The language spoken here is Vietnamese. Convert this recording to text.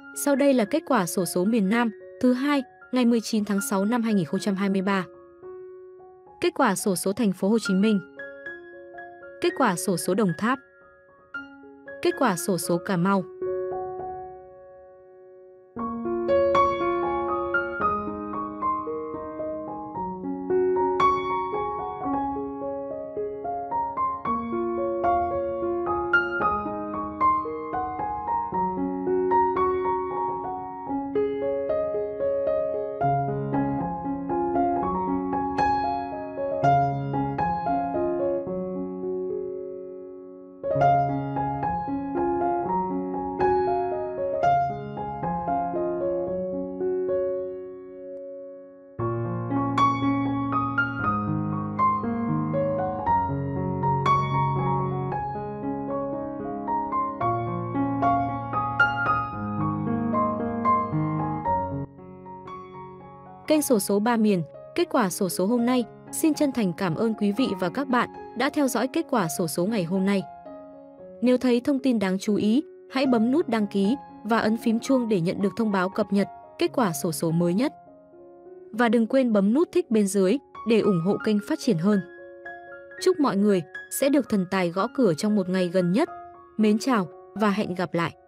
Sau đây là kết quả xổ số miền Nam thứ hai ngày 19 tháng 6 năm 2023. Kết quả xổ số thành phố Hồ Chí Minh. Kết quả xổ số Đồng Tháp. Kết quả xổ số Cà Mau. Kênh xổ số 3 miền, kết quả xổ số hôm nay. Xin chân thành cảm ơn quý vị và các bạn đã theo dõi kết quả xổ số ngày hôm nay. Nếu thấy thông tin đáng chú ý, hãy bấm nút đăng ký và ấn phím chuông để nhận được thông báo cập nhật kết quả xổ số mới nhất. Và đừng quên bấm nút thích bên dưới để ủng hộ kênh phát triển hơn. Chúc mọi người sẽ được thần tài gõ cửa trong một ngày gần nhất. Mến chào và hẹn gặp lại!